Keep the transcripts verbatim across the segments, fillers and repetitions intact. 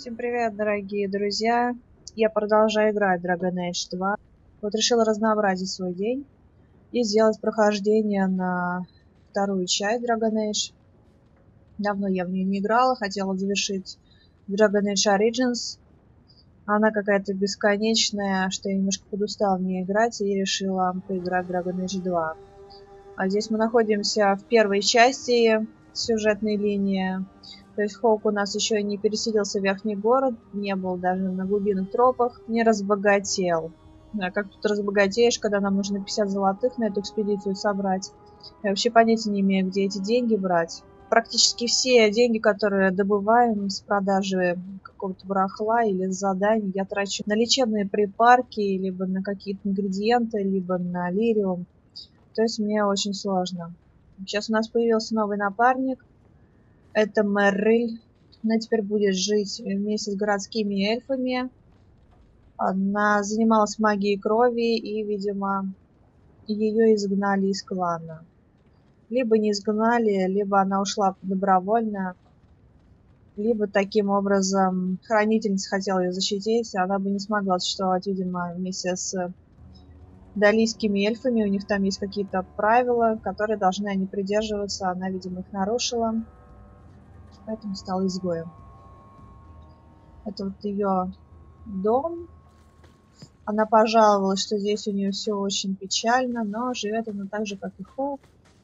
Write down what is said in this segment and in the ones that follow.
Всем привет, дорогие друзья! Я продолжаю играть в Dragon Age два. Вот решила разнообразить свой день и сделать прохождение на вторую часть Dragon Age. Давно я в нее не играла, хотела завершить Dragon Age Origins. Она какая-то бесконечная, что я немножко подустала в ней играть и решила поиграть в Dragon Age два. А здесь мы находимся в первой части сюжетной линии. То есть Хоук у нас еще не переселился в верхний город, не был даже на глубинных тропах, не разбогател. А как тут разбогатеешь, когда нам нужно пятьдесят золотых на эту экспедицию собрать? Я вообще понятия не имею, где эти деньги брать. Практически все деньги, которые добываем с продажи какого-то барахла или с заданий, я трачу на лечебные припарки, либо на какие-то ингредиенты, либо на лириум. То есть мне очень сложно. Сейчас у нас появился новый напарник. Это Мерриль. Она теперь будет жить вместе с городскими эльфами. Она занималась магией крови, и, видимо, ее изгнали из клана. Либо не изгнали, либо она ушла добровольно, либо таким образом хранительница хотела ее защитить, она бы не смогла существовать, видимо, вместе с далийскими эльфами. У них там есть какие-то правила, которые должны они придерживаться. Она, видимо, их нарушила, поэтому стала изгоем. Это вот ее дом. Она пожаловалась, что здесь у нее все очень печально, но живет она так же, как и Хоук.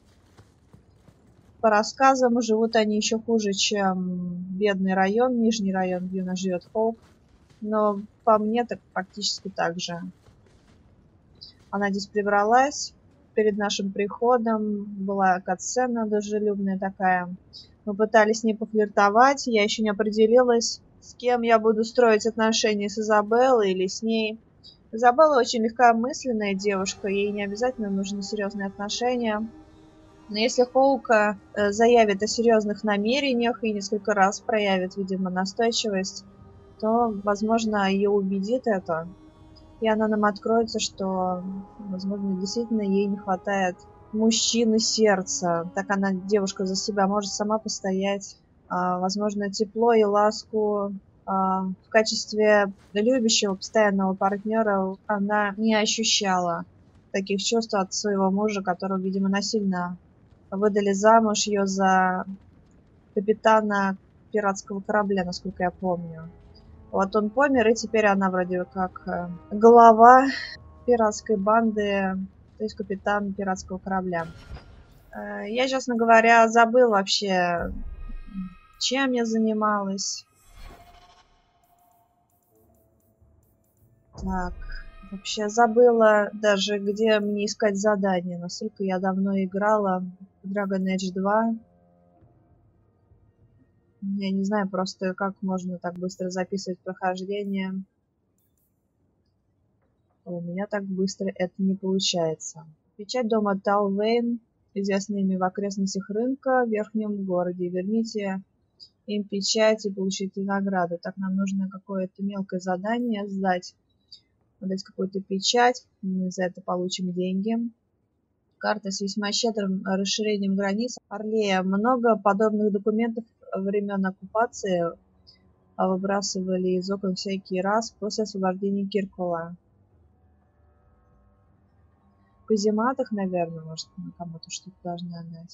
По рассказам, живут они еще хуже, чем бедный район, нижний район, где у нас живет Хоук. Но по мне так практически так же. Она здесь прибралась перед нашим приходом. Была катсцена дружелюбная такая. Мы пытались с ней пофлиртовать. Я еще не определилась, с кем я буду строить отношения, с Изабеллой или с ней. Изабелла очень легкомысленная девушка. Ей не обязательно нужны серьезные отношения. Но если Хоук заявит о серьезных намерениях и несколько раз проявит, видимо, настойчивость, то, возможно, ее убедит это. И она нам откроется, что, возможно, действительно ей не хватает мужчины сердца. Так она, девушка, за себя может сама постоять. А, возможно, тепло и ласку а, в качестве любящего, постоянного партнера она не ощущала таких чувств от своего мужа, которого, видимо, насильно выдали замуж ее за капитана пиратского корабля, насколько я помню. Вот он помер, и теперь она вроде как глава пиратской банды, то есть капитан пиратского корабля. Я, честно говоря, забыл вообще, чем я занималась. Так, вообще забыла даже, где мне искать задания. Настолько я давно играла в Dragon Age два. Я не знаю просто, как можно так быстро записывать прохождение. У меня так быстро это не получается. Печать дома Талвейн, известная ими в окрестностях рынка в верхнем городе. Верните им печать и получите награду. Так, нам нужно какое-то мелкое задание сдать. Дать какую-то печать. Мы за это получим деньги. Карта с весьма щедрым расширением границ. Орлея. Много подобных документов времен оккупации выбрасывали из окон всякий раз после освобождения Киркула. В казематах, наверное, может, мы кому-то что-то должны отдать.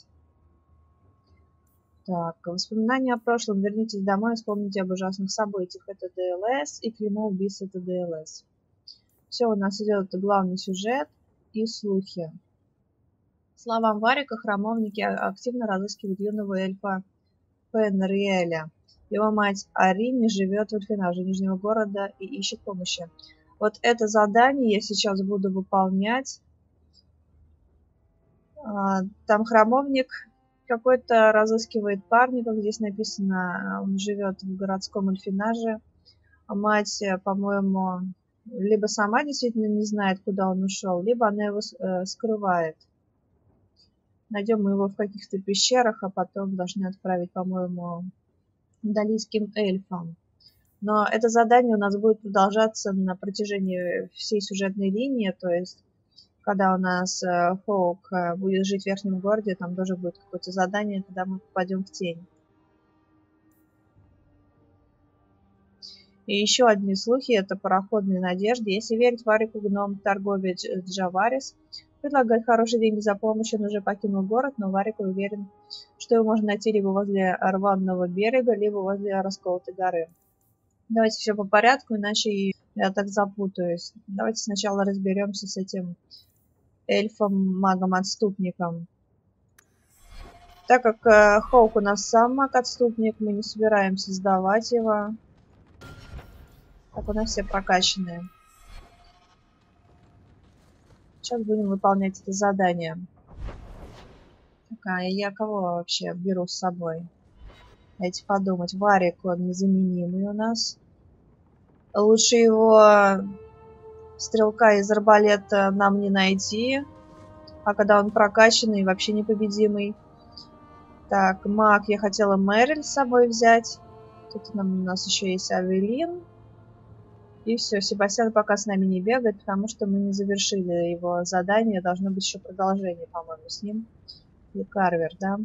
Так, воспоминания о прошлом. Вернитесь домой и вспомните об ужасных событиях. Это ДЛС и клеймо убийства, это ДЛС. Все, у нас идет главный сюжет и слухи. Словам Варика, храмовники активно разыскивают юного эльфа Фенриэля. Его мать Арини живет в Эльфинаже Нижнего города и ищет помощи. Вот это задание я сейчас буду выполнять. Там храмовник какой-то разыскивает парня, как здесь написано, он живет в городском Эльфинаже. Мать, по-моему, либо сама действительно не знает, куда он ушел, либо она его скрывает. Найдем мы его в каких-то пещерах, а потом должны отправить, по-моему, далийским эльфам. Но это задание у нас будет продолжаться на протяжении всей сюжетной линии, то есть когда у нас Хоук будет жить в верхнем городе, там тоже будет какое-то задание, когда мы попадем в тень. И еще одни слухи — это пароходные надежды. Если верить Варику, гном, торговец Джаварис предлагает хорошие деньги за помощь. Он уже покинул город, но Варик уверен, что его можно найти либо возле рваного берега, либо возле расколотой горы. Давайте все по порядку, иначе я так запутаюсь. Давайте сначала разберемся с этим эльфом-магом-отступником. Так как э, Хоук у нас сам маг-отступник, мы не собираемся сдавать его. Так, у нас все прокачанные. Сейчас будем выполнять это задание. Так, а я кого вообще беру с собой? Дайте подумать. Варик, он незаменимый у нас. Лучше его стрелка из арбалета нам не найти. А когда он прокачанный, вообще непобедимый. Так, маг, я хотела Мэриль с собой взять. Тут нам, у нас еще есть Авелин. И все, Себастьян пока с нами не бегает, потому что мы не завершили его задание. Должно быть еще продолжение, по-моему, с ним. И Карвер, да?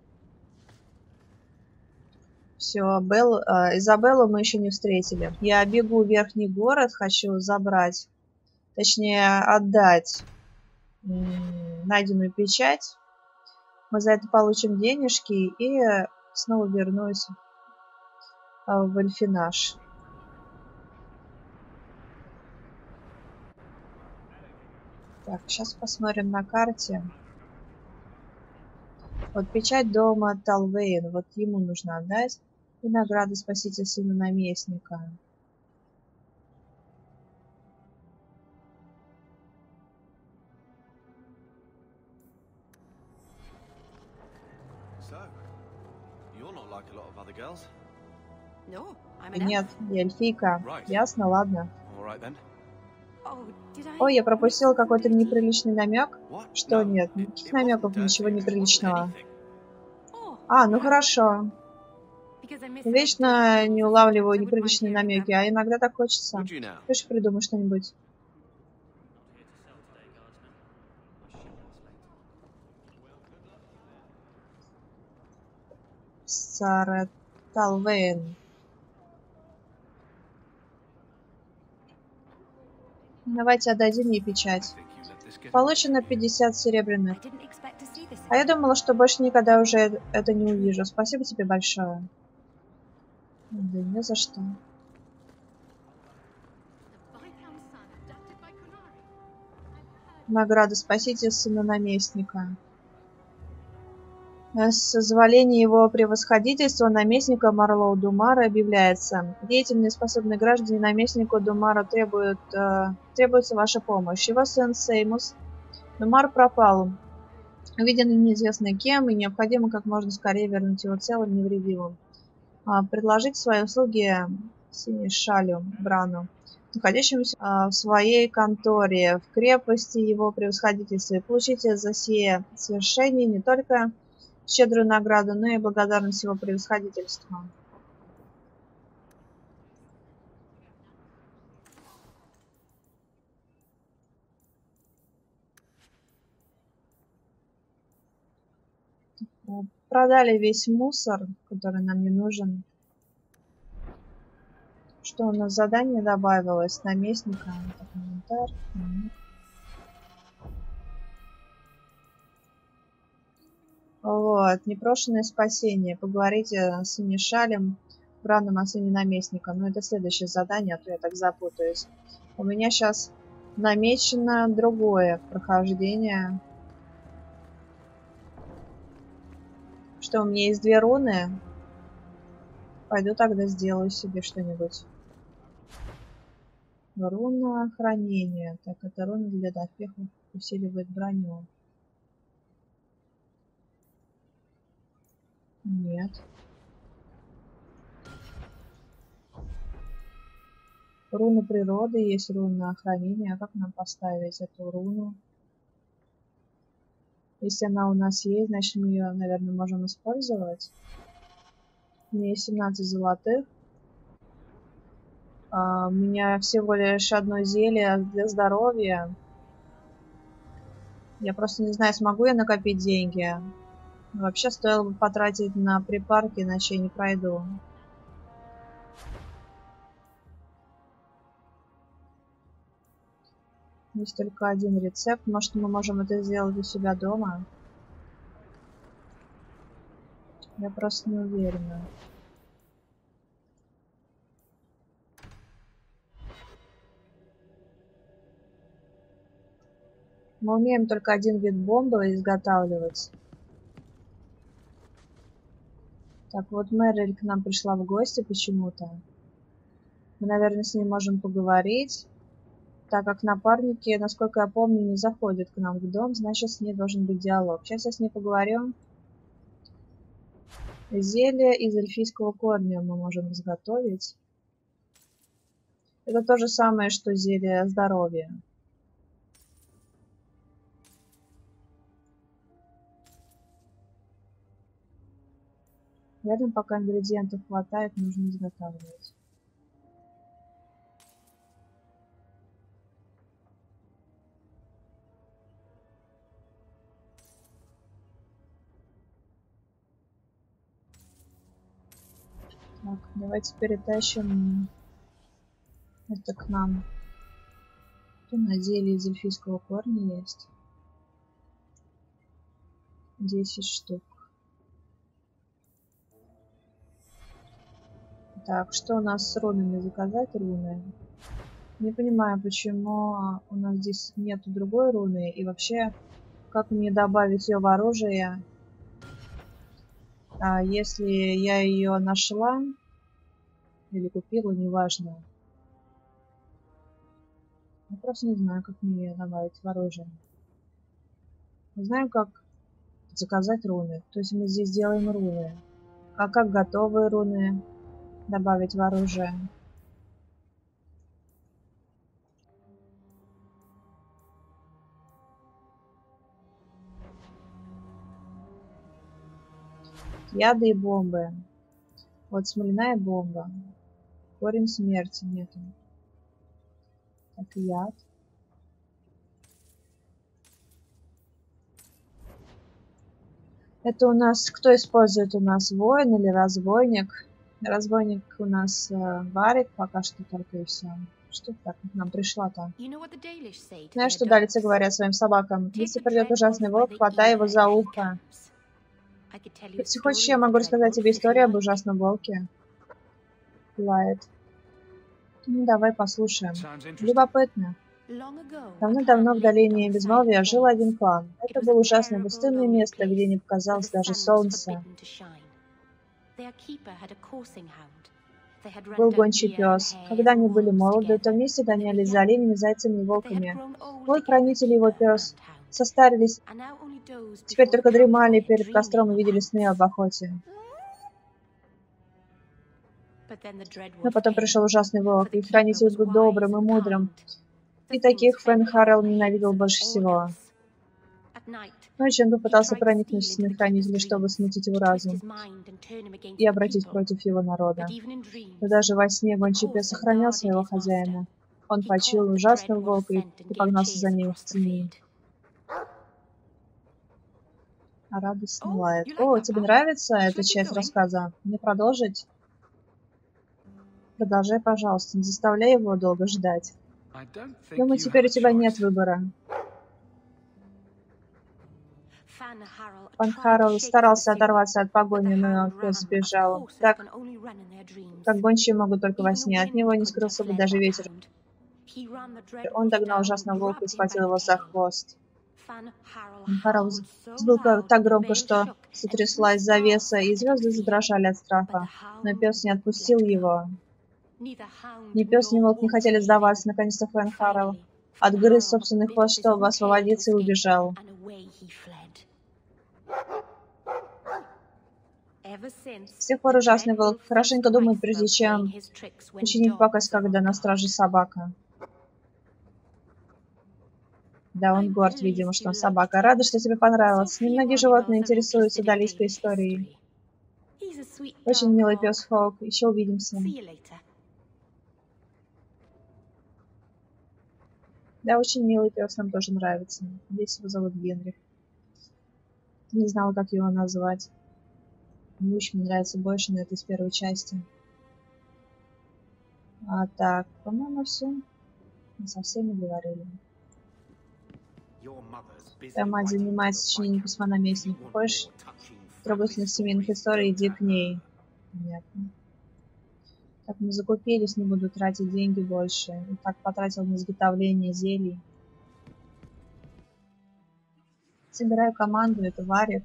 Все, Белл, э, Изабеллу мы еще не встретили. Я бегу в верхний город, хочу забрать, точнее отдать м, найденную печать. Мы за это получим денежки и снова вернусь э, в Эльфинаж. Так, сейчас посмотрим на карте. Вот печать дома Талвейн, вот ему нужно отдать. И награды спасите сына наместника. Нет, я эльфийка. Ясно, ладно. Ой, я пропустила какой-то неприличный намек. Что нет? Никаких намеков, ничего неприличного. А, ну хорошо. Вечно не улавливаю неприличные намеки, а иногда так хочется. Хочешь, придумай что-нибудь? Сара Талвейн. Давайте отдадим ей печать. Получено пятьдесят серебряных. А я думала, что больше никогда уже это не увижу. Спасибо тебе большое. Да не за что. Награда спасите сына наместника. С созволения его превосходительства наместника Марлоу Думара объявляется: деятельные способные граждане наместнику Думара требуют, э, требуется ваша помощь. Его сын Сеймус Думар пропал, увиден неизвестно кем, и необходимо как можно скорее вернуть его целым, невредимым. А, предложить свои услуги Синишалю Брану, находящемуся а, в своей конторе в крепости его превосходительства, и получите за сие свершение не только щедрую награду, но и благодарность его превосходительству. Продали весь мусор, который нам не нужен. Что у нас задание добавилось? Наместника. Вот, непрошенное спасение. Поговорите с Инишалем, браном о сыне наместника. Но это следующее задание, а то я так запутаюсь. У меня сейчас намечено другое прохождение. Что, у меня есть две руны? Пойду тогда сделаю себе что-нибудь. Руна хранения. Так, это руна для доспехов, усиливает броню. Нет. Руна природы, есть руна хранения. А как нам поставить эту руну? Если она у нас есть, значит мы ее, наверное, можем использовать. У меня есть семнадцать золотых. А, у меня всего лишь одно зелье для здоровья. Я просто не знаю, смогу я накопить деньги. Вообще стоило бы потратить на припарки, иначе я не пройду. Есть только один рецепт. Может, мы можем это сделать у себя дома? Я просто не уверена. Мы умеем только один вид бомбы изготавливать. Так, вот Мэриль к нам пришла в гости почему-то. Мы, наверное, с ней можем поговорить. Так как напарники, насколько я помню, не заходят к нам в дом, значит, с ней должен быть диалог. Сейчас я с ней поговорю. Зелье из эльфийского корня мы можем изготовить. Это то же самое, что зелье здоровья. Рядом, пока ингредиентов хватает, нужно изготавливать. Так, давайте перетащим это к нам. Тут на зелье из эльфийского корня есть. десять штук. Так, что у нас с рунами? Заказать руны? Не понимаю, почему у нас здесь нету другой руны. И вообще, как мне добавить ее в оружие? А если я ее нашла или купила, неважно. Я просто не знаю, как мне ее добавить в оружие. Не знаю, как заказать руны. То есть мы здесь делаем руны. А как готовые руны добавить в оружие? Яды и бомбы. Вот смоляная бомба. Корень смерти нету. Так, яд. Это у нас, кто использует у нас, воин или разбойник? Разбойник у нас э, варит пока что только и все. Что так к нам пришла-то? Знаешь, что далицы говорят своим собакам? Если придет ужасный волк, хватай его за ухо. Если хочешь, я могу рассказать тебе историю об ужасном волке. Лает. Ну, давай послушаем. Любопытно. Давно-давно в долине Безмолвия жил один клан. Это было ужасное пустынное место, где не показалось даже солнца. Был гончий пес. Когда они были молоды, то вместе гонялись за оленями, зайцами и волками. Мой хранитель и его пес состарились, теперь только дремали перед костром и видели сны об охоте. Но потом пришел ужасный волк, и хранитель был добрым и мудрым. И таких Фэн Харрелл ненавидел больше всего. Ночью он попытался проникнуть в сны хранителя, чтобы смутить его разум и обратить против его народа. Но даже во сне гончий пес сохранял своего хозяина. Он почуял ужасного волка и, и погнался за ним в тени. А радостно лает. О, тебе нравится эта часть рассказа? Мне продолжить? Продолжай, пожалуйста, не заставляй его долго ждать. Думаю, теперь у тебя нет выбора. Фэн Харрелл старался оторваться от погони, но пес сбежал. Так, как гончие могут только во сне. От него не скрылся бы даже ветер. Он догнал ужасного волка и схватил его за хвост. Фэн Харрелл взвыл так громко, что сотряслась завеса, и звезды задрожали от страха. Но пес не отпустил его. Ни пес, ни волк не хотели сдаваться. Наконец-то Фэн Харрелл отгрыз собственный хвост, чтобы освободиться, и убежал. С тех пор ужасный волк хорошенько думает, прежде чем учинить пакость, когда на страже собака. Да, он горд, видимо, что он собака. Рада, что тебе понравилось. Немногие животные интересуются далийской историей. Очень милый пес Хоук. Еще увидимся. Да, очень милый пес, нам тоже нравится. Здесь его зовут Генрих. Не знала, как его назвать. Муж мне нравится больше, но это из первой части. А так, по-моему, все. Мы со всеми говорили. Твоя мать занимается сочинением письма наместнику. Хочешь трогательных семейных историй, иди к ней. Понятно. Так, мы закупились, не буду тратить деньги больше. И так потратил на изготовление зелий. Собираю команду, это Варик.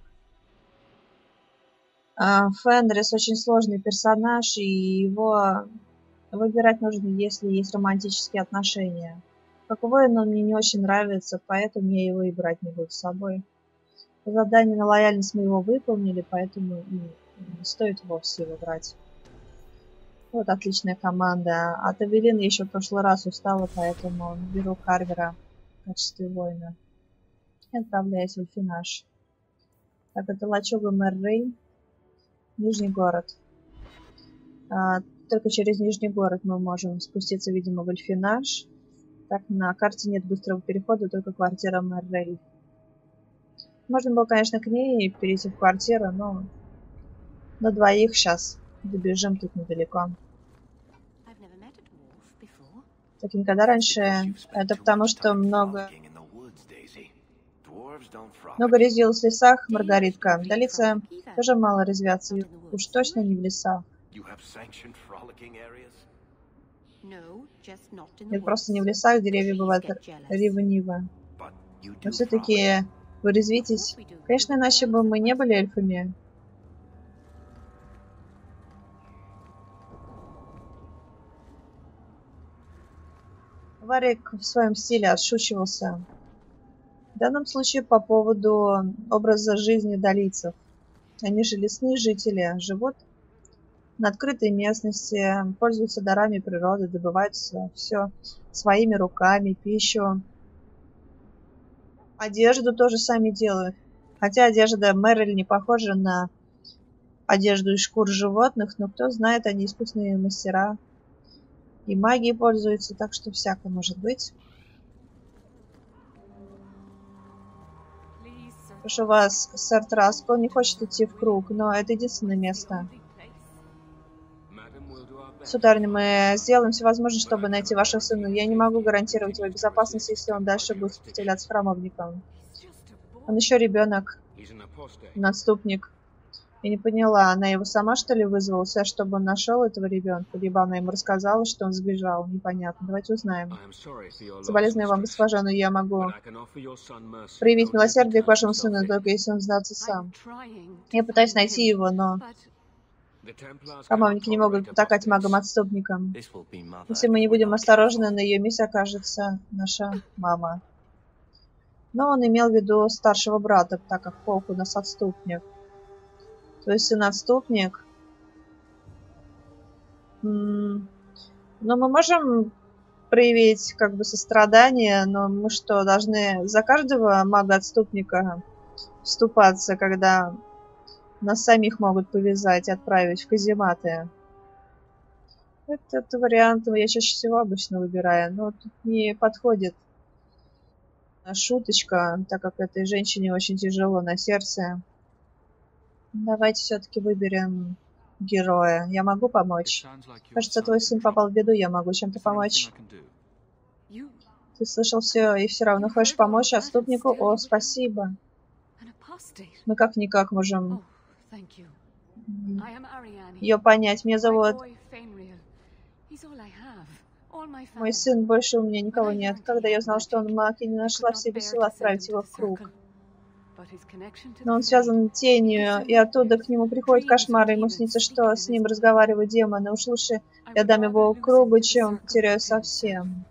А, Фенрис очень сложный персонаж, и его выбирать нужно, если есть романтические отношения. Как воин он мне не очень нравится, поэтому я его и брать не буду с собой. Задание на лояльность мы его выполнили, поэтому не стоит вовсе его брать. Вот отличная команда. От Эвелины еще в прошлый раз устала, поэтому беру Карвера в качестве воина. И отправляюсь в Альфинаж. Так, это лачуга Мэр Рей. Нижний город. А, только через Нижний город мы можем спуститься, видимо, в Альфинаж. Так, на карте нет быстрого перехода, только квартира Мэр Рей. Можно было, конечно, к ней перейти в квартиру, но на двоих сейчас добежим тут недалеко. Так, никогда раньше... Это потому, что много... Много резвилась в лесах, Маргаритка. Долица тоже мало резвятся, и уж точно не в лесах. Нет, просто не в лесах, деревья бывают ревнивы. Но все-таки вы резвитесь. Конечно, иначе бы мы не были эльфами. Варик в своем стиле отшучивался. В данном случае по поводу образа жизни долийцев. Они же лесные жители, живут на открытой местности, пользуются дарами природы, добывают все своими руками, пищу. Одежду тоже сами делают. Хотя одежда Мэриль не похожа на одежду из шкур животных, но кто знает, они искусные мастера. И магией пользуются, так что всякое может быть. Прошу вас, сэр Траско, он не хочет идти в круг, но это единственное место. Сударыня, мы сделаем все возможное, чтобы найти вашего сына. Я не могу гарантировать его безопасность, если он дальше будет сопротивляться храмовникам. Он еще ребенок, отступник. Я не поняла, она его сама, что ли, вызвала, чтобы он нашел этого ребенка? Либо она ему рассказала, что он сбежал? Непонятно. Давайте узнаем. Соболезную вам, госпожа, но я могу проявить милосердие к вашему сыну, только если он сдастся сам. Я пытаюсь найти его, но храмовники не могут потакать магам-отступникам. Если мы не будем осторожны, на ее месте окажется наша мама. Но он имел в виду старшего брата, так как Полк у нас отступник. То есть сын отступник. Но мы можем проявить как бы сострадание, но мы что, должны за каждого мага-отступника вступаться, когда нас самих могут повязать и отправить в казематы? Этот вариант я чаще всего обычно выбираю, но тут не подходит шуточка, так как этой женщине очень тяжело на сердце. Давайте все-таки выберем героя. Я могу помочь? Кажется, твой сын попал в беду, я могу чем-то помочь. Ты слышал все и все равно хочешь помочь отступнику? О, спасибо. Мы как-никак можем ее понять. Меня зовут... Мой сын, больше у меня никого нет. Когда я узнал, что он маг, я не нашла в себе сил отправить его в круг. Но он связан тенью, и оттуда к нему приходят кошмары. Ему снится, что с ним разговаривают демоны. Уж лучше я дам его кругу, чем потеряю совсем.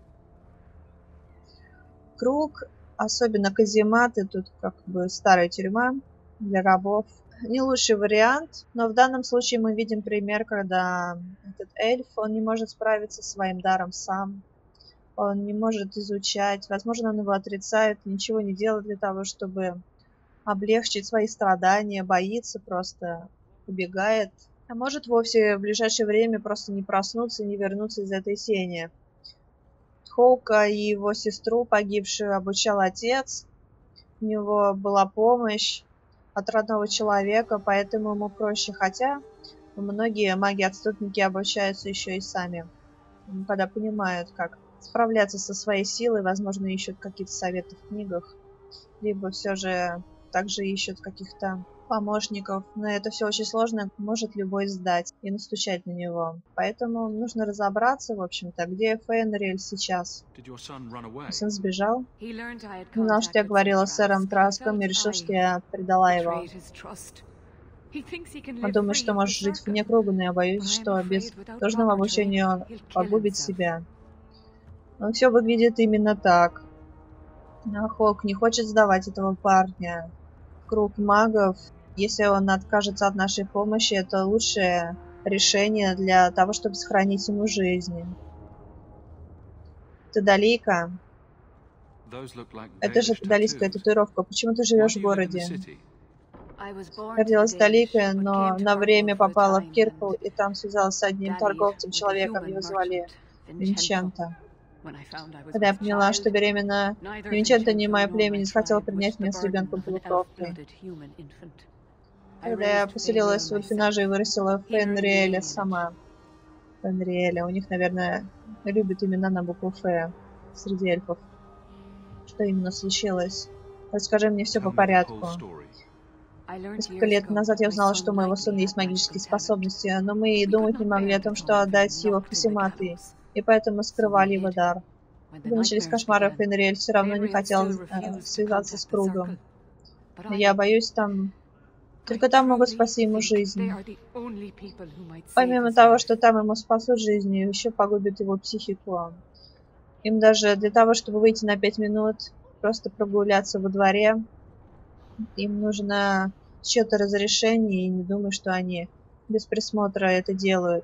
Круг, особенно казематы, тут как бы старая тюрьма для рабов. Не лучший вариант, но в данном случае мы видим пример, когда этот эльф, он не может справиться со своим даром сам. Он не может изучать, возможно, он его отрицает, ничего не делает для того, чтобы облегчить свои страдания, боится просто, убегает. А может вовсе в ближайшее время просто не проснуться, не вернуться из этой сени. Хоука и его сестру погибшую обучал отец. У него была помощь от родного человека, поэтому ему проще. Хотя многие маги-отступники обучаются еще и сами, когда понимают, как справляться со своей силой, возможно, ищут какие-то советы в книгах. либо все же также ищут каких-то помощников. Но это все очень сложно, может любой сдать и настучать на него. Поэтому нужно разобраться, в общем-то, где Фенриэль сейчас. Сын сбежал. Не знал, что я говорила с сэром Траском и решил, что я предала его. Он думает, что может жить вне круга, но я боюсь, что без должного обучения он погубит себя. Но все выглядит именно так. Хок не хочет сдавать этого парня. Круг магов, если он откажется от нашей помощи, это лучшее решение для того, чтобы сохранить ему жизнь. Тадалийка. Это же тадалийская татуировка. Почему ты живешь в городе? Я родилась в Талике, но на время попала в Киркл и там связалась с одним торговцем, человеком, его звали Винчента. Когда я поняла, что беременна, Винчента, не мое племя, не захотела принять меня с ребенком-полукровкой. Когда я поселилась в Ульфинаже и вырастила Фенриэля сама. Фенриэля. У них, наверное, любят имена на букву Ф среди эльфов. Что именно случилось? Расскажи мне все по порядку. Несколько лет назад я узнала, что у моего сына есть магические способности, но мы и думать не могли о том, что отдать его в казематы, и поэтому скрывали его дар. Когда начались кошмары, Фенриэль все равно не хотел э, связаться с кругом. Но я боюсь, там... Только там могут спасти ему жизнь. Помимо того, что там ему спасут жизнь, еще погубят его психику. Им даже для того, чтобы выйти на пять минут, просто прогуляться во дворе, им нужно чье-то разрешение, и не думаю, что они без присмотра это делают.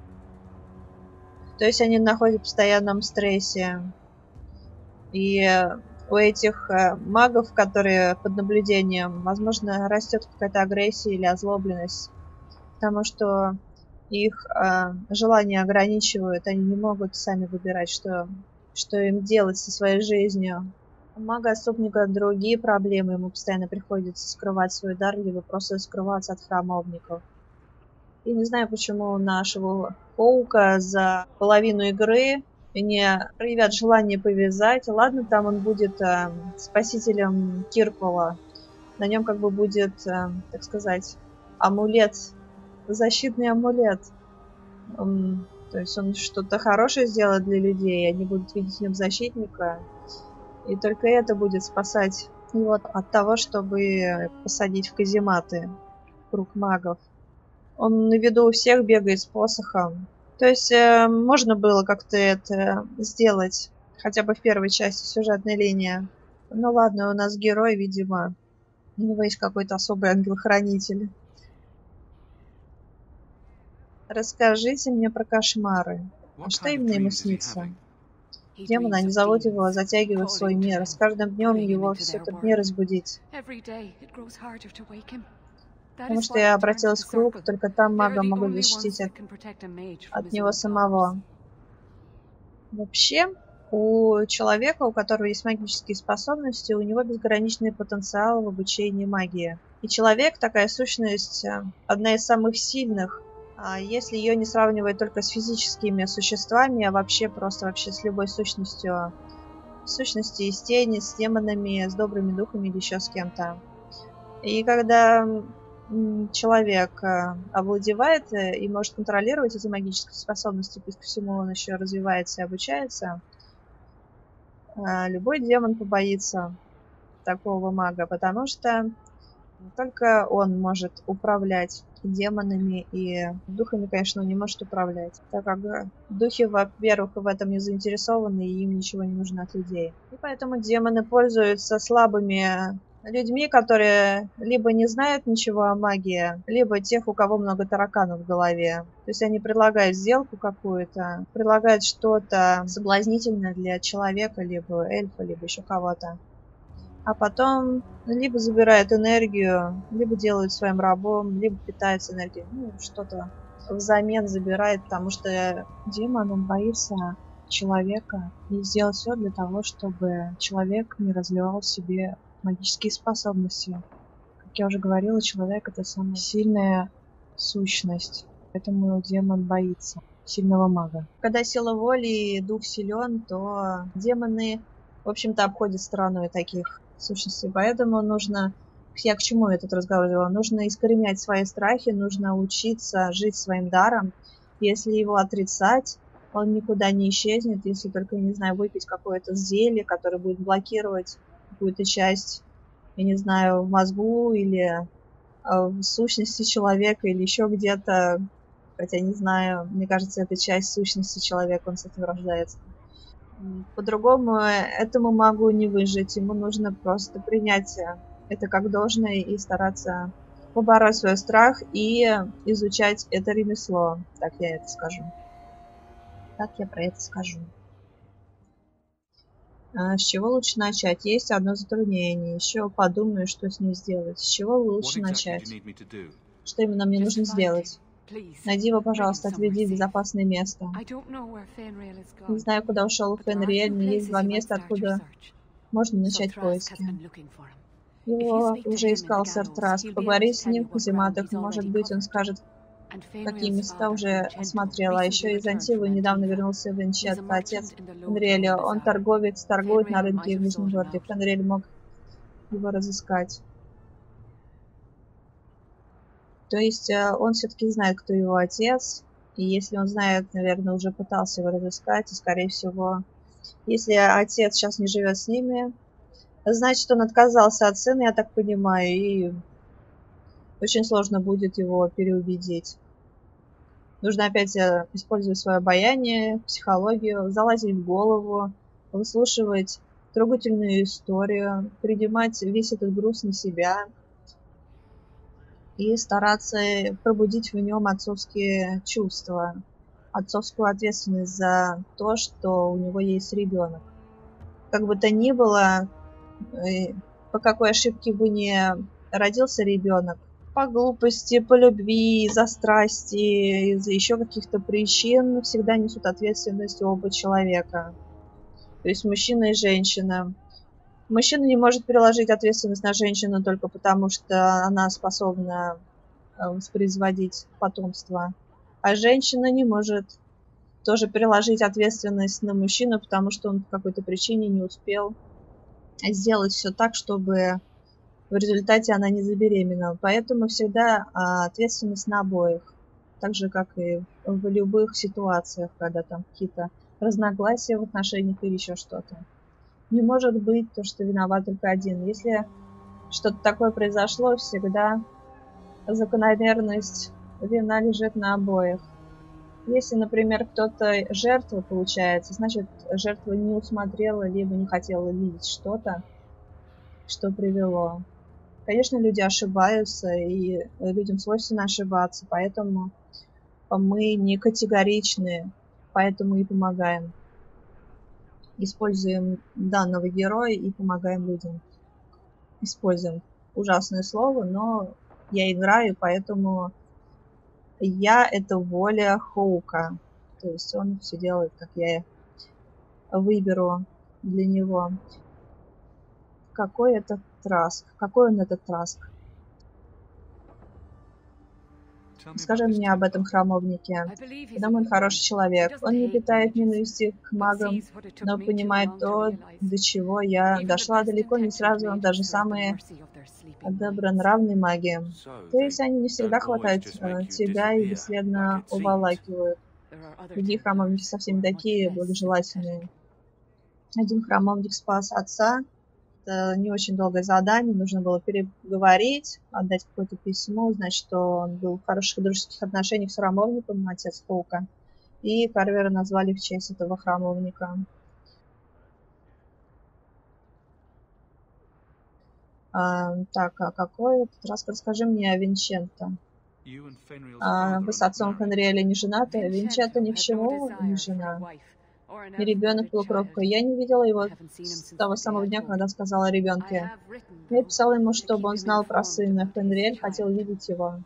То есть они находятся в постоянном стрессе. И у этих э, магов, которые под наблюдением, возможно, растет какая-то агрессия или озлобленность. Потому что их э, желания ограничивают, они не могут сами выбирать, что, что им делать со своей жизнью. У мага-отступника другие проблемы, ему постоянно приходится скрывать свой дар, либо просто скрываться от храмовников. И не знаю, почему у нашего Хоука за половину игры не проявят желание повязать. Ладно, там он будет э, спасителем Кирквала. На нем как бы будет, э, так сказать, амулет, защитный амулет. Он, то есть он что-то хорошее сделает для людей, они будут видеть в нем защитника. И только это будет спасать его от того, чтобы посадить в казематы круг магов. Он на виду у всех бегает с посохом. То есть э, можно было как-то это сделать, хотя бы в первой части сюжетной линии. Ну ладно, у нас герой, видимо, у него есть какой-то особый ангел-хранитель. Расскажите мне про кошмары. А что именно ему снится? Демоны, они зовут его, затягивают в свой мир. С каждым днем его все труднее разбудить. Потому что я обратилась в круг, только там мага могут защитить от, от него самого. Вообще, у человека, у которого есть магические способности, у него безграничный потенциал в обучении магии. И человек, такая сущность, одна из самых сильных, если ее не сравнивать только с физическими существами, а вообще просто вообще с любой сущностью. Сущности из тени, с демонами, с добрыми духами или еще с кем-то. И когда человек овладевает и может контролировать эти магические способности, плюс ко всему он еще развивается и обучается, любой демон побоится такого мага, потому что только он может управлять демонами, и духами, конечно, он не может управлять, так как духи, во-первых, в этом не заинтересованы, и им ничего не нужно от людей. И поэтому демоны пользуются слабыми людьми, которые либо не знают ничего о магии, либо тех, у кого много тараканов в голове. То есть они предлагают сделку какую-то, предлагают что-то соблазнительное для человека, либо эльфа, либо еще кого-то. А потом либо забирают энергию, либо делают своим рабом, либо питаются энергией. Ну, что-то взамен забирает, потому что демон, он боится человека и сделать все для того, чтобы человек не развивал в себе магические способности. Как я уже говорила, человек — это самая сильная сущность, поэтому демон боится сильного мага. Когда сила воли и дух силен, то демоны, в общем-то, обходят стороной таких в сущности. Поэтому нужно... Я к чему этот разговор вела? Нужно искоренять свои страхи, нужно учиться жить своим даром. Если его отрицать, он никуда не исчезнет, если только, не знаю, выпить какое-то зелье, которое будет блокировать какую-то часть, я не знаю, в мозгу или в сущности человека, или еще где-то. Хотя не знаю, мне кажется, это часть сущности человека, он с этим рождается. По-другому этому магу не выжить, ему нужно просто принять это как должное и стараться побороть свой страх и изучать это ремесло. Так я это скажу. Так я про это скажу. А с чего лучше начать? Есть одно затруднение. Еще подумаю, что с ним сделать. С чего лучше начать? Что именно мне нужно сделать? Найди его, пожалуйста, отведи в безопасное место. Не знаю, куда ушел Фенриэль, но есть два места, откуда можно начать поиски. Его уже искал сэр Траск. Поговори с ним в казематах. Может быть, он скажет, какие места уже осмотрел. А еще из Антивы недавно вернулся Винчет, отец Фенриэля. Он торговец, торгует на рынке в Нижнем городе. Фенриэль мог его разыскать. То есть он все-таки знает, кто его отец. И если он знает, наверное, уже пытался его разыскать. И, скорее всего, если отец сейчас не живет с ними, значит, он отказался от сына, я так понимаю. И очень сложно будет его переубедить. Нужно опять использовать свое обаяние, психологию, залазить в голову, выслушивать трогательную историю, принимать весь этот груз на себя и стараться пробудить в нем отцовские чувства, отцовскую ответственность за то, что у него есть ребенок. Как бы то ни было, по какой ошибке бы не родился ребенок, по глупости, по любви, из-за страсти, из-за еще каких-то причин, всегда несут ответственность оба человека. То есть мужчина и женщина. Мужчина не может переложить ответственность на женщину только потому, что она способна воспроизводить потомство. А женщина не может тоже переложить ответственность на мужчину, потому что он по какой-то причине не успел сделать все так, чтобы в результате она не забеременела. Поэтому всегда ответственность на обоих. Так же, как и в любых ситуациях, когда там какие-то разногласия в отношениях или еще что-то. Не может быть то, что виноват только один. Если что-то такое произошло, всегда закономерность вина лежит на обоих. Если, например, кто-то жертва получается, значит, жертва не усмотрела, либо не хотела видеть что-то, что привело. Конечно, люди ошибаются, и людям свойственно ошибаться, поэтому мы не категоричны, поэтому и помогаем. Используем данного героя и помогаем людям. Используем ужасное слово, но я играю, поэтому я — это воля Хоука. То есть он все делает, как я выберу для него. Какой это Траск? Какой он этот Траск? Скажи мне об этом храмовнике. Я думаю, он хороший человек. Он не питает ненависти к магам, но понимает то, до чего я дошла далеко не сразу, даже самые добронравные маги. То есть они не всегда хватают тебя и бесследно уволакивают. Другие храмовники совсем такие благожелательные. Один храмовник спас отца. Это не очень долгое задание, нужно было переговорить, отдать какое-то письмо, узнать, что он был в хороших дружеских отношениях с храмовником, отец Хоука. И Карвера назвали в честь этого храмовника. А, так, а какой этот раз? Расскажи мне о Винченто. А, вы с отцом Фенриэля не женаты? Винченто ни к чему не жена. И ребенок полукровка. Я не видела его с того самого дня, когда сказала о ребенке. Я писала ему, чтобы он знал про сына. Фенриэль хотел видеть его.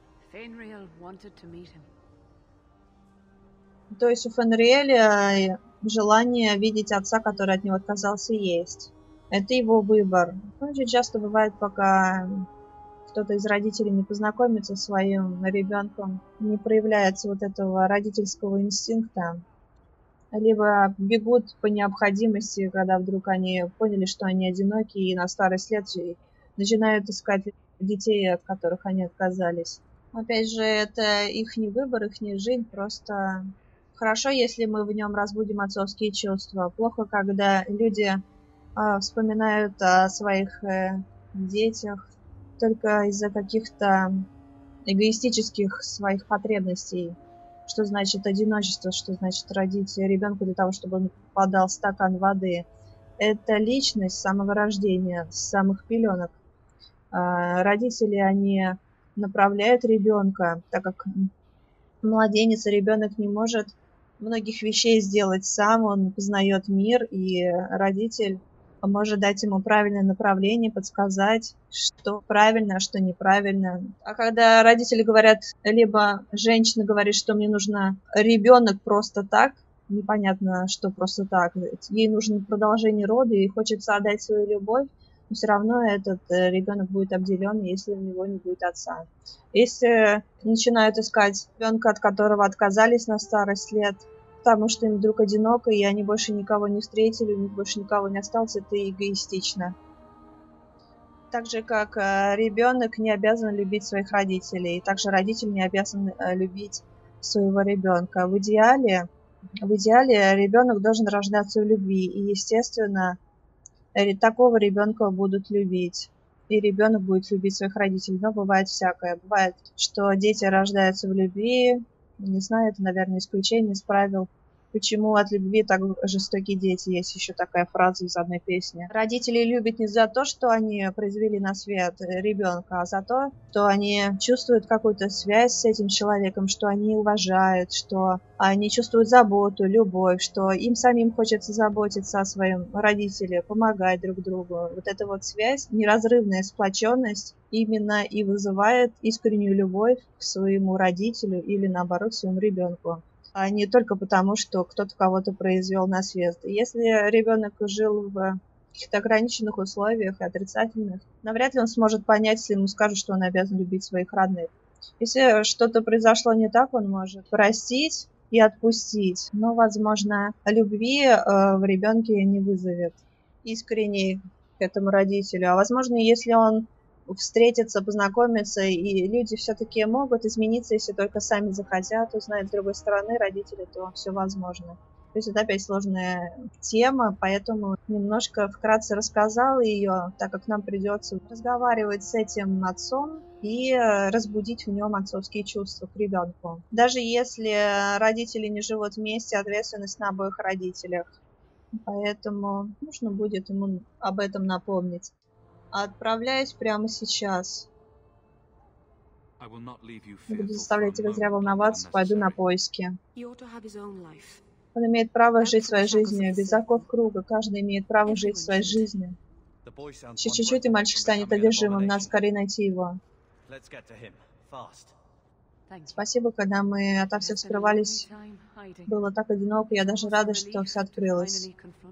То есть у Фенриэля желание видеть отца, который от него отказался, есть. Это его выбор. Очень часто бывает, пока кто-то из родителей не познакомится со своим ребенком, не проявляется вот этого родительского инстинкта. либо бегут по необходимости, когда вдруг они поняли, что они одиноки, и на старость лет начинают искать детей, от которых они отказались. Опять же, это их не выбор, их не жизнь, просто хорошо, если мы в нем разбудим отцовские чувства. Плохо, когда люди э, вспоминают о своих э, детях только из-за каких-то эгоистических своих потребностей. Что значит одиночество, что значит родить ребенка для того, чтобы он подал стакан воды. Это личность с самого рождения, с самых пеленок. Родители, они направляют ребенка, так как младенец и ребенок не может многих вещей сделать сам, он познает мир, и родитель может дать ему правильное направление, подсказать, что правильно, а что неправильно. А когда родители говорят, либо женщина говорит, что мне нужно ребенок просто так, непонятно, что просто так, ей нужно продолжение рода, и хочется отдать свою любовь, но все равно этот ребенок будет обделен, если у него не будет отца. Если начинают искать ребенка, от которого отказались на старость лет, потому что им вдруг одиноко, и они больше никого не встретили, у них больше никого не осталось, это эгоистично. Так же, как ребенок не обязан любить своих родителей, также родитель не обязан любить своего ребенка. В идеале, в идеале ребенок должен рождаться в любви, и, естественно, такого ребенка будут любить. И ребенок будет любить своих родителей. Но бывает всякое. Бывает, что дети рождаются в любви. Не знаю, это, наверное, исключение из правил. Почему от любви так жестокие дети? Есть еще такая фраза из одной песни. Родители любят не за то, что они произвели на свет ребенка, а за то, что они чувствуют какую-то связь с этим человеком, что они уважают, что они чувствуют заботу, любовь, что им самим хочется заботиться о своем родителе, помогать друг другу. Вот эта вот связь, неразрывная сплоченность именно и вызывает искреннюю любовь к своему родителю или, наоборот, своему ребенку. А не только потому, что кто-то кого-то произвел на свет. Если ребенок жил в каких-то ограниченных условиях и отрицательных, навряд ли он сможет понять, если ему скажут, что он обязан любить своих родных. Если что-то произошло не так, он может простить и отпустить, но, возможно, любви в ребенке не вызовет искренней к этому родителю. А возможно, если он встретиться, познакомиться, и люди все-таки могут измениться, если только сами захотят, узнать с другой стороны родители, то все возможно. То есть это опять сложная тема, поэтому немножко вкратце рассказала ее, так как нам придется разговаривать с этим отцом и разбудить в нем отцовские чувства к ребенку. Даже если родители не живут вместе, ответственность на обоих родителях. Поэтому нужно будет ему об этом напомнить. Отправляюсь прямо сейчас. Не буду заставлять тебя зря волноваться, пойду на поиски. Он имеет право жить своей жизнью, без оков круга. Каждый имеет право жить своей жизнью. Еще чуть-чуть, и мальчик станет одержимым. Надо скорее найти его. Спасибо, когда мы ото всех скрывались. Было так одиноко, я даже рада, что все открылось.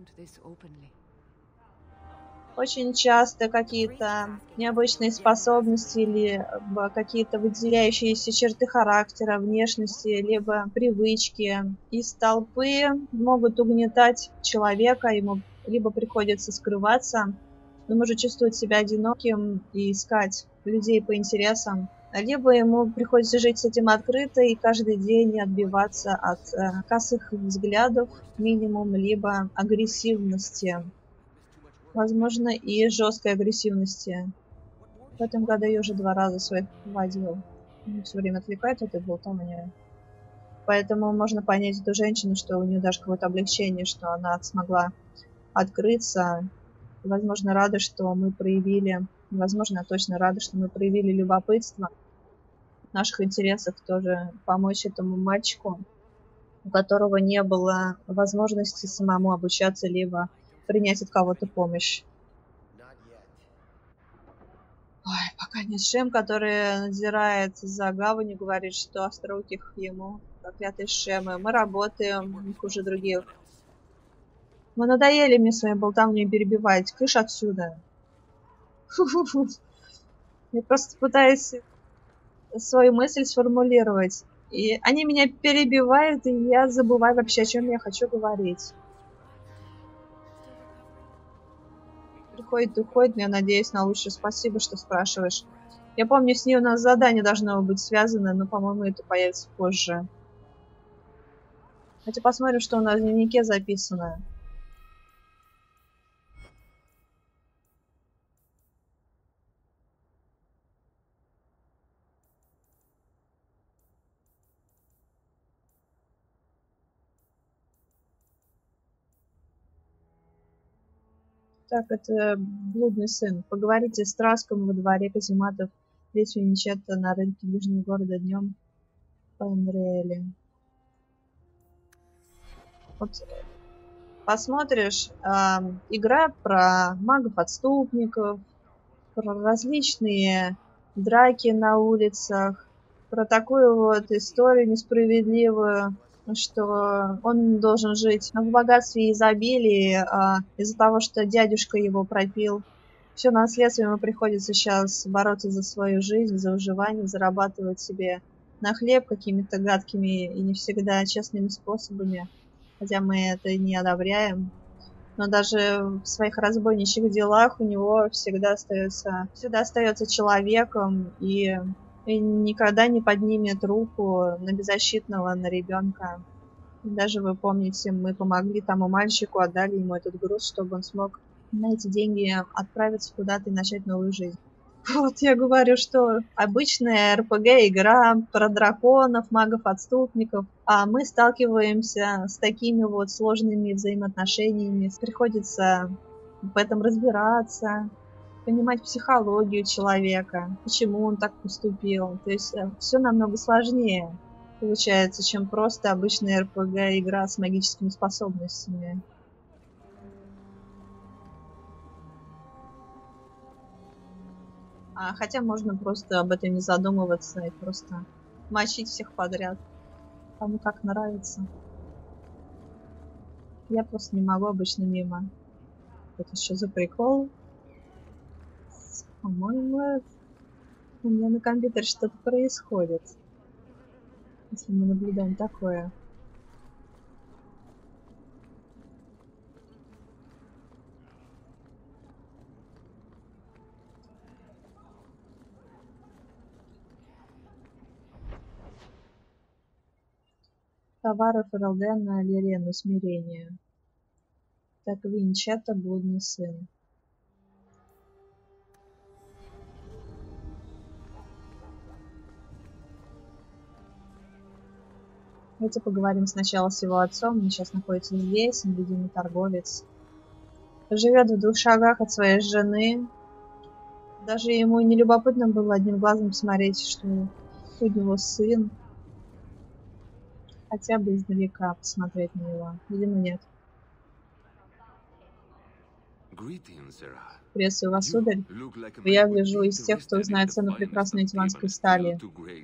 Очень часто какие-то необычные способности или какие-то выделяющиеся черты характера, внешности, либо привычки из толпы могут угнетать человека, ему либо приходится скрываться, он может чувствовать себя одиноким и искать людей по интересам, либо ему приходится жить с этим открыто и каждый день отбиваться от косых взглядов минимум, либо агрессивности. Возможно, и жесткой агрессивности. В этом году я уже два раза своих водил. Все время отвлекает от этого болтовня. Поэтому можно понять эту женщину, что у нее даже какое-то облегчение, что она смогла открыться. Возможно, рада, что мы проявили, возможно, я точно рада, что мы проявили любопытство. В наших интересах тоже помочь этому мальчику, у которого не было возможности самому обучаться, либо принять от кого-то помощь. Ой, пока нет Шем, который надзирает за гаванью, говорит, что Остроухих ему, проклятые Шемы. Мы работаем, не хуже других. Вы надоели мне своей болтовней перебивать. Кыш отсюда. Фу-фу-фу. Я просто пытаюсь свою мысль сформулировать. И они меня перебивают, и я забываю вообще, о чем я хочу говорить. Приходит, уходит, но я надеюсь на лучшее. Спасибо, что спрашиваешь. Я помню, с ней у нас задание должно быть связано, но, по-моему, это появится позже. Давайте посмотрим, что у нас в дневнике записано. Так, это блудный сын. Поговорите с Траском во дворе казематов. Весь Винчетта на рынке ближнего города днем по Энриэле. Вот посмотришь, э, игра про магов-отступников, про различные драки на улицах, про такую вот историю несправедливую, что он должен жить в богатстве и изобилии, а из-за того, что дядюшка его пропил все наследство, ему приходится сейчас бороться за свою жизнь, за выживание, зарабатывать себе на хлеб какими-то гадкими и не всегда честными способами, хотя мы это не одобряем. Но даже в своих разбойничьих делах у него всегда остается, всегда остается человеком и, и никогда не поднимет руку на беззащитного, на ребенка. Даже вы помните, мы помогли тому мальчику, отдали ему этот груз, чтобы он смог на эти деньги отправиться куда-то и начать новую жизнь. Вот я говорю, что обычная эр пи джи-игра про драконов, магов-отступников, а мы сталкиваемся с такими вот сложными взаимоотношениями. Приходится в этом разбираться, понимать психологию человека, почему он так поступил. То есть все намного сложнее получается, чем просто обычная эр пи джи-игра с магическими способностями. А, хотя можно просто об этом не задумываться и просто мочить всех подряд. Кому как нравится. Я просто не могу обычно мимо. Это что за прикол? По-моему, у меня на компьютере что-то происходит. Если мы наблюдаем такое. Товары Фералдена, Лирену, смирение. Так, Винчетта, блудный сын. Давайте поговорим сначала с его отцом. Он сейчас находится здесь, он видимый торговец. Живет в двух шагах от своей жены. Даже ему не любопытно было одним глазом посмотреть, что у него сын. Хотя бы издалека посмотреть на него. Видимо, нет. Приветствую вас, сударь. Я гляжу из тех, кто знает цену прекрасной тиванской стали.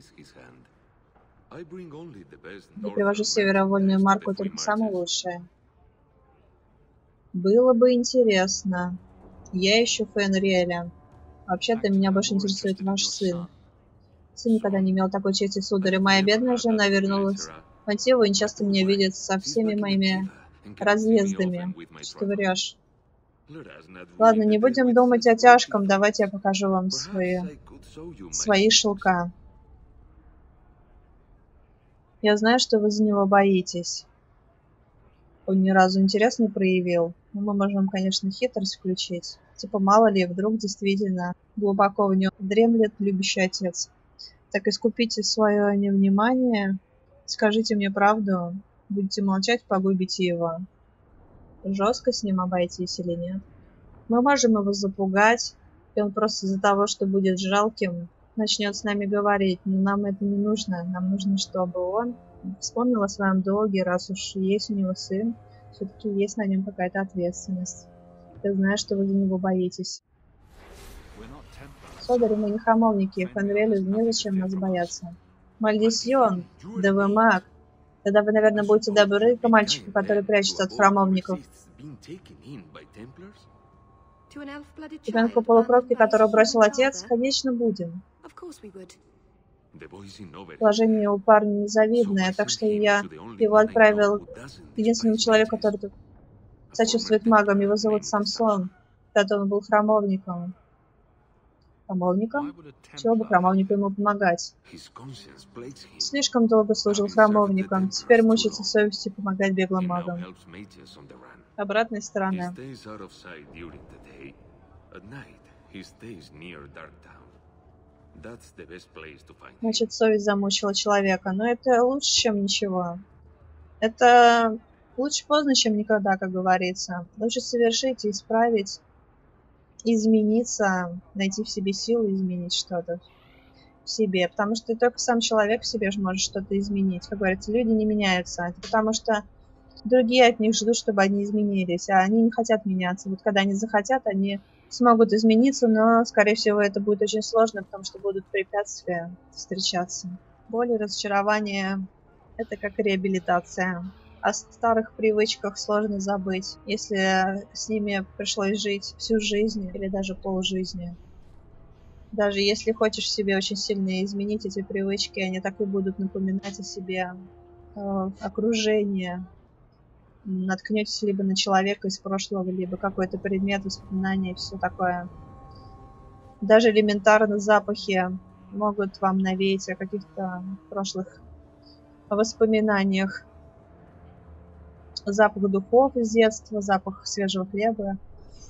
Я привожу с севера вольную марку, только самое лучшее. Было бы интересно. Я ищу Фенриэля. Вообще-то меня больше интересует ваш сын. Сын никогда не имел такой чести, сударь, и моя бедная жена вернулась в Антиву и часто меня видит со всеми моими разъездами. Что ты врешь? Ладно, не будем думать о тяжком, давайте я покажу вам свои, свои шелка. Я знаю, что вы за него боитесь. Он ни разу интерес не проявил. Но мы можем, конечно, хитрость включить. Типа, мало ли, вдруг действительно глубоко в нем дремлет любящий отец. Так искупите свое невнимание, скажите мне правду, будете молчать, погубите его. Жестко с ним обойтись или нет? Мы можем его запугать, и он просто из-за того, что будет жалким, начнет с нами говорить, но нам это не нужно. Нам нужно, чтобы он вспомнил о своем долге, раз уж есть у него сын, все-таки есть на нем какая-то ответственность. Я знаю, что вы за него боитесь. Сударь, мы не храмовники, Фенриэлю незачем нас бояться. Мальдисьон, да вы маг. Тогда вы, наверное, будете добры к мальчику, который прячется от храмовников. Ребенку полукровки, которого бросил отец, конечно, будем. Положение у парня незавидное, так что я его отправил к единственному человеку, который тут сочувствует магам. Его зовут Самсон. Когда он был храмовником. Храмовником? Чего бы храмовнику ему помогать? Слишком долго служил храмовником. Теперь мучается совестью помогать беглым магам. Обратная сторона. Значит, совесть замучила человека. Но это лучше, чем ничего. Это лучше поздно, чем никогда, как говорится. Лучше совершить и исправить, измениться, найти в себе силы, изменить что-то в себе. Потому что только сам человек в себе же может что-то изменить. Как говорится, люди не меняются. Это потому что другие от них ждут, чтобы они изменились, а они не хотят меняться. Вот когда они захотят, они смогут измениться, но, скорее всего, это будет очень сложно, потому что будут препятствия встречаться. Боль и разочарование – это как реабилитация. О старых привычках сложно забыть, если с ними пришлось жить всю жизнь или даже полжизни. Даже если хочешь себе очень сильно изменить эти привычки, они так и будут напоминать о себе, э, окружение. Наткнетесь либо на человека из прошлого, либо какой-то предмет, воспоминания и все такое. Даже элементарно запахи могут вам навеять о каких-то прошлых воспоминаниях. Запах духов из детства, запах свежего хлеба.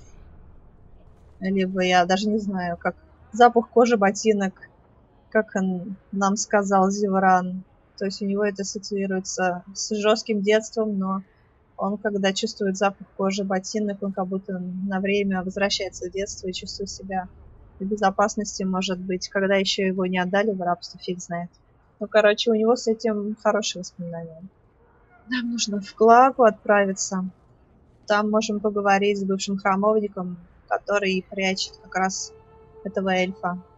Либо я даже не знаю, как запах кожи ботинок, как он нам сказал Зевран. То есть у него это ассоциируется с жестким детством, но он, когда чувствует запах кожи ботинок, он как будто на время возвращается в детство и чувствует себя в безопасности, может быть, когда еще его не отдали в рабство, фиг знает. Ну, короче, у него с этим хорошие воспоминания. Нам нужно в Клагу отправиться. Там можем поговорить с бывшим храмовником, который прячет как раз этого эльфа.